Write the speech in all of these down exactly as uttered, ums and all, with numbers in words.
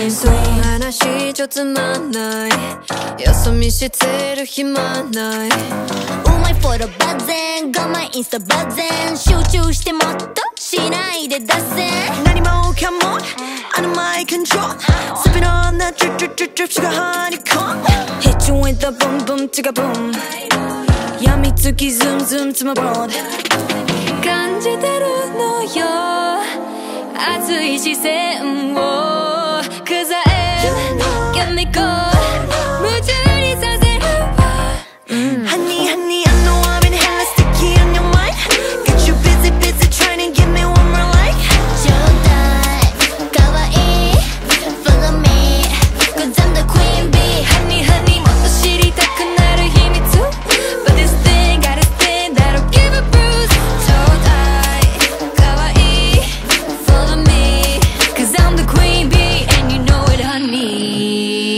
queen queen 話じゃつまんないよそ見してる暇ない。 うまいフォローバッゼン、がまいインスタバッゼン、集中してもっとしないで出せ。 何もかもあのマイコントロール Sipping on that drip drip drip drip sugar honeycomb Hit you with the boom boom chicka boom やみつきズンズンつまぼん感じてるのよ熱い視線を Cause I am get me go 夢中にさせるわ Honey honey I know I've been hella sticky on your mind Got you busy busy trying to give me one more like ちょうだいかわいい Follow me Cause I'm the queen bee Honey honey もっと知りたくなる秘密 But this thing got a thing that'll give a bruise ちょうだいかわいい Follow me Cause I'm the queen bee And you know it honey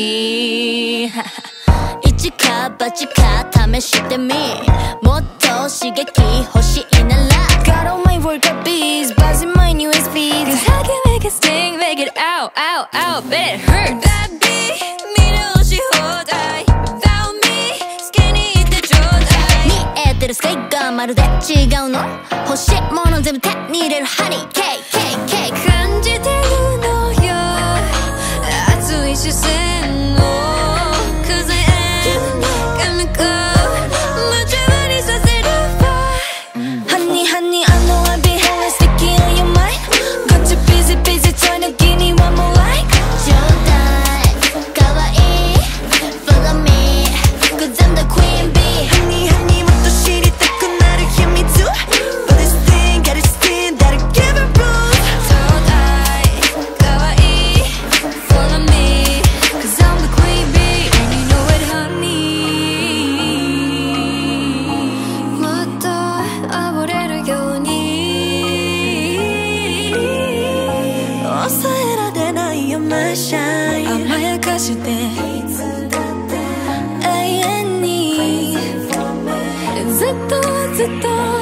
一か八か試してみもっと刺激欲しいなら Got all my work at Bzz Bzz in my newest feed Cause I can make it sting Make it out out out Bet it hurts Bad bee 見直し放題 Without me 好きに言ってちょうだい見えてる世界がまるで違うの欲しいもの全部手に入れるハニーケーキケーキケーキ感じてるのよ熱い視線を Cause I am chemical 夢中にさせるわ Honey honey I know I've been hella sticky on your mind Got you busy busy trying to give me one more like ちょうだいかわいい Follow me Cause I'm the queen bee Honey honey もっと知りたくなる秘密 But this thing got a spin that'll give a bruise ちょうだいかわいい Follow me Cause I'm the queen bee And you know it honey もっと暴れるように抑えられないよ my shine 甘やかして永遠にずっとずっと